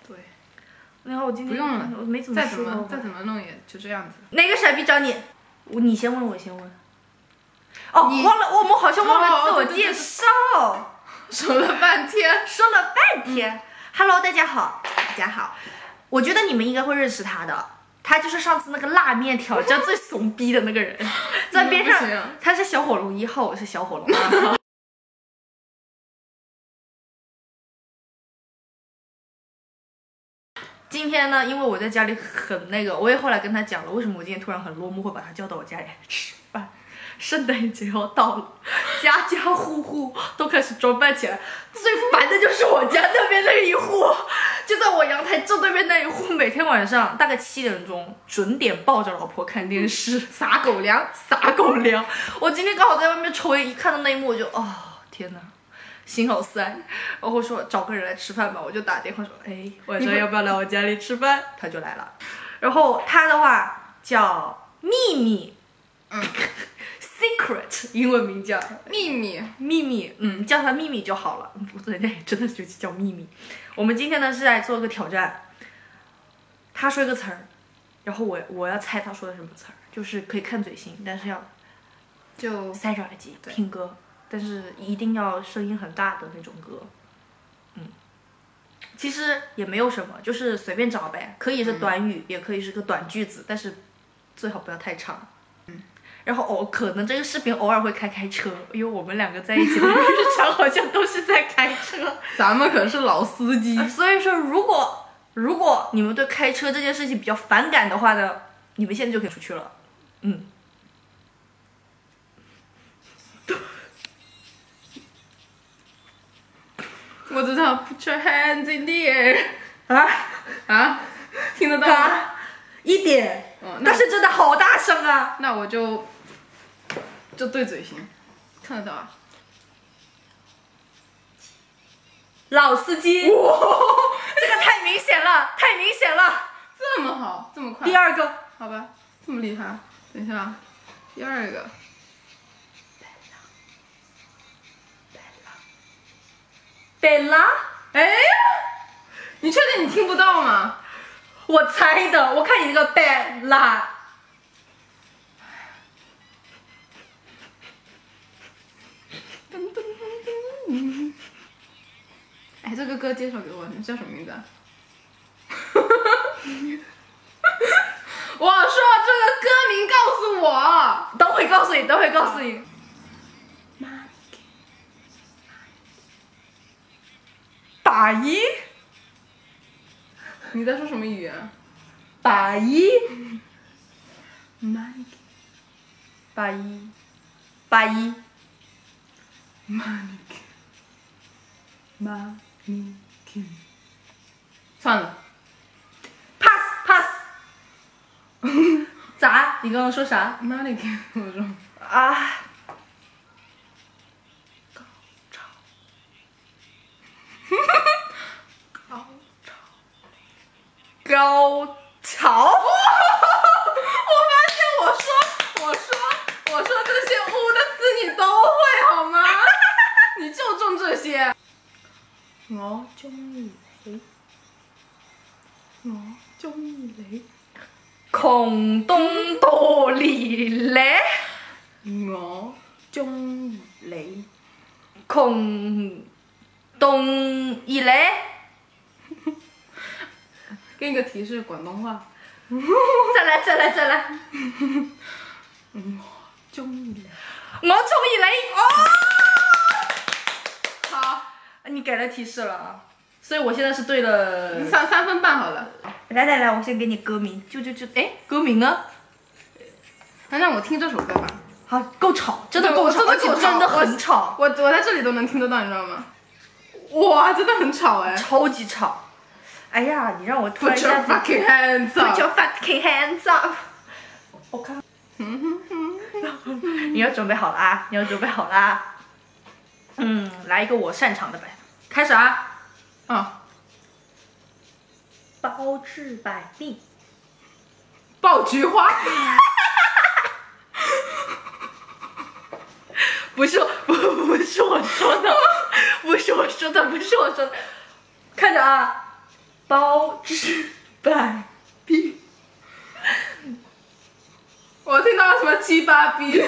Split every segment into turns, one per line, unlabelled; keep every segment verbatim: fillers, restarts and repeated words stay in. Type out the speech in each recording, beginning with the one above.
对。
然后我今天
不用了，
我没怎么
再怎
梳头
么再怎么弄也就这样子。
哪个傻逼找你？我你先问，我先问。哦，忘了，我们好像忘了自我介绍。
说了半天，
说了半天。Hello， 大家好，大家好。我觉得你们应该会认识他的，他就是上次那个辣面挑战最怂逼的那个人，在边上，他是小火龙一号，我是小火龙二号。今天呢，因为我在家里很那个，我也后来跟他讲了，为什么我今天突然很落寞，会把他叫到我家里来吃饭。圣诞节要到了，家家户户都开始装扮起来。最烦的就是我家那边那一户，就在我阳台正对面那一户，每天晚上大概七点钟准点抱着老婆看电视，撒狗粮，撒狗粮。我今天刚好在外面抽烟，一看到那一幕，我就哦天哪，心好塞。然后说找个人来吃饭吧，我就打电话说，哎，晚上要不要来我家里吃饭？他就来了。然后他的话叫秘密，嗯。Secret 英文名叫
秘密，
秘密，嗯，叫他秘密就好了。不对，那真的就叫秘密。我们今天呢是来做个挑战，他说一个词儿，然后我我要猜他说的什么词儿，就是可以看嘴型，但是要
就
塞着耳机听歌，但是一定要声音很大的那种歌。嗯，其实也没有什么，就是随便找呗，可以是短语，嗯、也可以是个短句子，但是最好不要太长。嗯。然后偶可能这个视频偶尔会开开车，因为我们两个在一起的日常好像都是在开车。
咱们可是老司机，
所以说如果如果你们对开车这件事情比较反感的话呢，你们现在就可以出去了。嗯。
我知道 ，Put your hands in the air。
啊
啊，听得到吗？
啊、一点，哦、但是真的好大声啊！
那我就。就对嘴型，看得到啊！
老司机，哇，这个太明显了，太明显了！
这么好，这么快。
第二个，
好吧，这么厉害。等一下，第二个。
贝拉，
哎呀，你确定你听不到吗？
我猜的，我看你那个贝拉。
哎，这个歌介绍给我，你叫什么名字啊？我说这个歌名告诉我，
等会告诉你，等会告诉你。打一？
你在说什么语言？
打一？
八一，
八一。
Mannequin，算了
，pass pass。咋？你刚刚说啥
？Mannequin， 我说
啊。高潮。高潮。高潮。
我发现我说我说我说这些污的词你都会好吗？你就中这些。我中意你，我中意你，
空洞多里咧，
我中意你，
空洞一咧。
给你个提示，广东话。
再来再来再来。
我中意你，
我中意你。哦。
好。
你给了提示了啊，所以我现在是对了
三三分半好了。
来来来，我先给你歌名，就就就，哎，歌名呢？
那让我听这首歌吧。
好，够吵，真的够吵，而且真的很吵。
我我在这里都能听得到，你知道吗？哇，真的很吵哎，
超级吵。哎呀，你让我突然
Put your fucking hands up。
Put your fucking hands up。我看。你要准备好了啊！你要准备好了啊！嗯，来一个我擅长的呗，开始啊！
啊，
包治百病，
爆菊花。
不是不不是我说的，不是我说的，不是我说的，看着啊， 包治百病。
我听到了什么七八逼？没有，你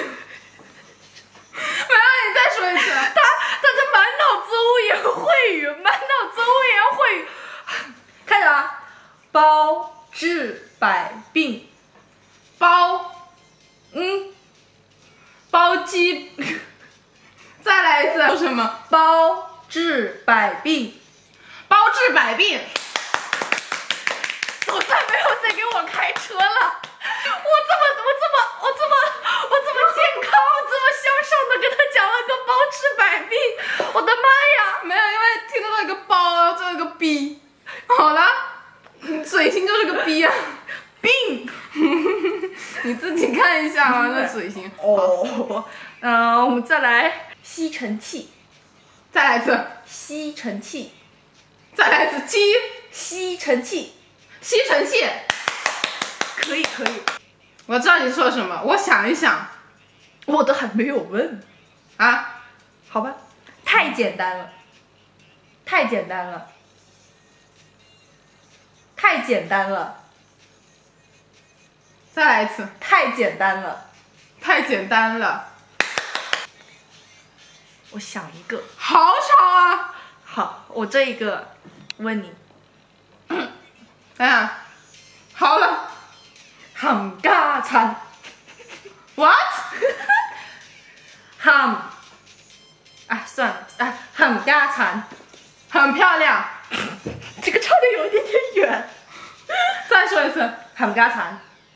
再说一次。
他他这满脑子污言秽语，满脑子污言秽语。看着啊，包治百病，
包，
嗯，
包鸡。再来一次。说什么？
包治百病，
包治百病。
总算没有再给我开车了。我这么我这么我这么我这么健康，我这么向上的跟他讲了个包治百病，我的妈呀！
没有，因为听得到一个包，最后一个逼。好了，嘴型就是个逼啊，
病。
你自己看一下啊，那嘴型。
哦，嗯、呃，我们再来吸尘器，
再来一次，
吸尘器，
再来一次，鸡，
吸尘器，
吸尘器。
可以可以。
我知道你说什么，我想一想。
我都还没有问
啊，
好吧，太简单了，太简单了，太简单了，
再来一次，
太简单了，
太简单了。
我想一个，
好吵啊！
好，我这一个问你，
哎呀，好了。
冚家鏟
，what？
冚，哎，算了，哎，冚家鏟，
很漂亮。
这个唱的有一点点远。
再说一次，
冚家鏟。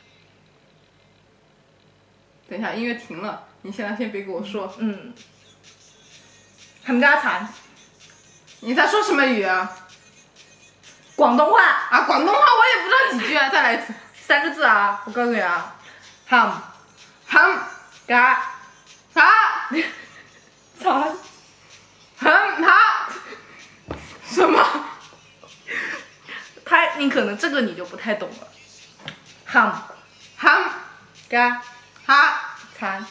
等一下，音乐停了，你现在先别给我说。
嗯。冚家鏟。
你在说什么语啊？
广东话
啊，广东话我也不知道几句啊，再来一次。
三个字啊，我告诉你啊，冚
冚
家
啥？
鏟，
冚他什么？
他，你可能这个你就不太懂了。冚
冚
家
哈
鏟，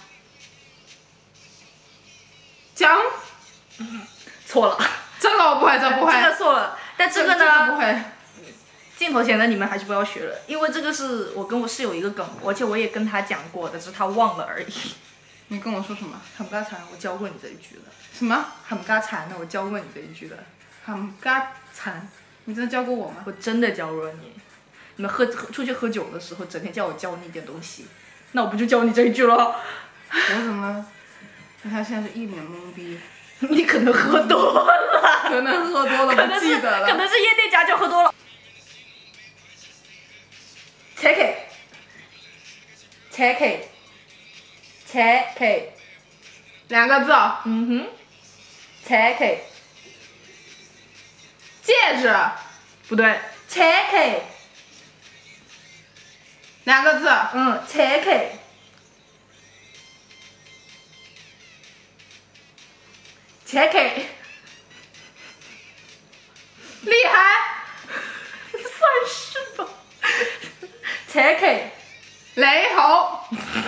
讲
错了，
这个我不会，这不会。
这个错了，但这个
这
呢？
个不会。
镜头前的你们还是不要学了，因为这个是我跟我室友一个梗，而且我也跟他讲过的，只是他忘了而已。
你跟我说什么？
冚家鏟，我教过你这一句的。
什么？
冚家鏟呢？我教過你這一句的。
冚家
鏟，
你真的教過我嗎？
我真的教過你。你們喝喝出去喝酒的時候，整天叫我教你一點東西，那我不就教你這一句了？
我怎麼？他現在是一臉懵逼。
你可能喝多了。
可能喝多了，不記得了。
可能是夜店家教喝多了。扯旗，扯旗，扯旗，
兩個字。
嗯哼，扯旗，
戒指。
不對，扯旗，
兩個字。
嗯，扯旗，扯旗，
厲害，
算是吧。扯旗，
雷猴。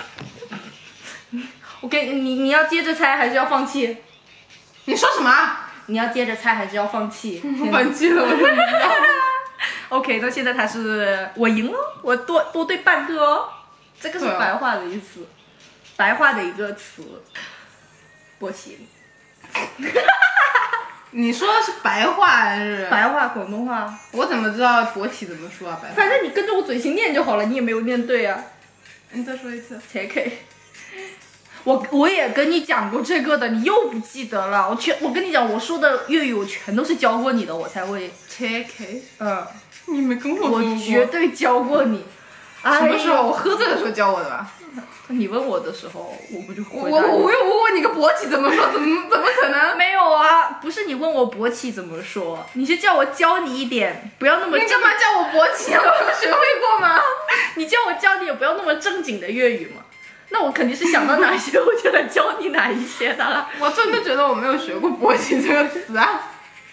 我给你，你要接着猜还是要放弃？
你說什麼？
你要接着猜还是要放弃？
放棄了，我就不知道。
OK，那现在他是我赢了，我多多对半个哦。这个是白话的意思，白话的一个词。波奇。
你说的是白话还是？
白话广东话。
我怎么知道勃起怎么说啊？白话。
反正你跟着我嘴型念就好了，你也没有念对啊。
你再说一次。
切 K。我我也跟你讲过这个的，你又不记得了。我全我跟你讲，我说的粤语我全都是教过你的，我才会。
切 K。
嗯。
你没跟我说过。
我绝对教过你。
什么时候？我喝醉的时候教我的吧？
你问我的时候，我不就回
答你？我我又不问你个勃起怎么说，怎么怎么可能？
没有啊，不是你问我勃起怎么说，你是叫我教你一点，不要那么。
你干嘛叫我勃起啊？我有学会过吗？
你叫我教你也不要那么正经的粤语嘛。那我肯定是想到哪些我就来教你哪一些的了。
我真的觉得我没有学过勃起这个词啊。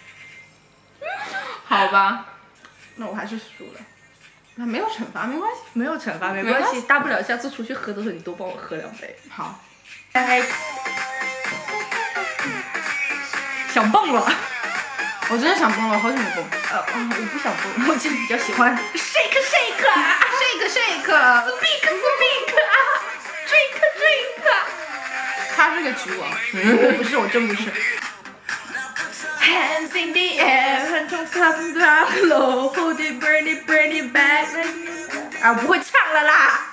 好吧，那我还是输了。那没有惩罚没关系，
没有惩罚没关系，大不了下次出去喝的时候你多帮我喝两杯。
好。
哎，想蹦了。
我真的想蹦了，好久没蹦。
呃，嗯，我不想蹦，我其实比较喜欢 shake shake 啊
shake shake，
speak speak 啊 drink drink。
他是个曲王。
我不是，我真不是。Hands in the air， 很痛 come down low，hold it burn it burn it back。啊，不会唱了啦。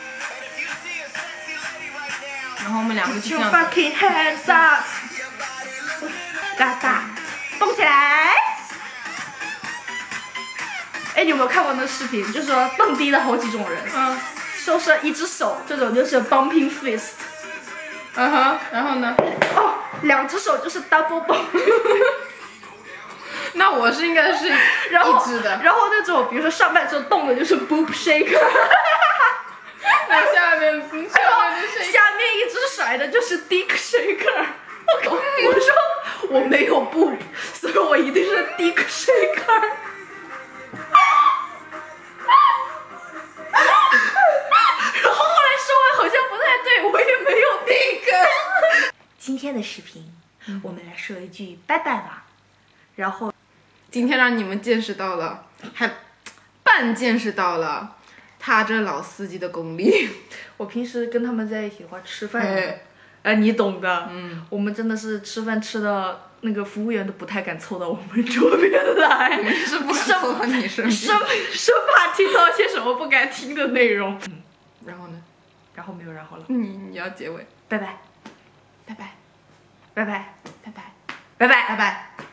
然后我们两个就这
Your
样子。
fucking hands up， 哒哒，蹦起来！哎，你有没有看过那个视频？就是说蹦迪的好几种人，
嗯，
说是一只手，这种就是 bumping fist，
嗯哼，然后呢？
哦，两只手就是 double bump。
那我是应该是
然后
一只的，
然后那种比如说上半身动的就是 boob shaker，
那下面嗯下
然后
面就是
下面一只甩的就是 dick shaker。我靠！我说我没有 boob， 所以我一定是 dick shaker。然后后来说完好像不太对，我也没有 dick。今天的视频，我们来说一句拜拜吧。然后
今天让你们见识到了，还半见识到了他这老司机的功力。
我平时跟他们在一起的话，吃饭，
哎
哎，你懂的。
嗯，
我们真的是吃饭吃的，那个服务员都不太敢凑到我们桌边来，
你是不敢凑到你身边。
生生怕听到些什么不该听的内容。
然后呢？
然后没有然后了。
你你要结尾。
拜拜，
拜拜，
拜拜，
拜拜，
拜拜，
拜拜。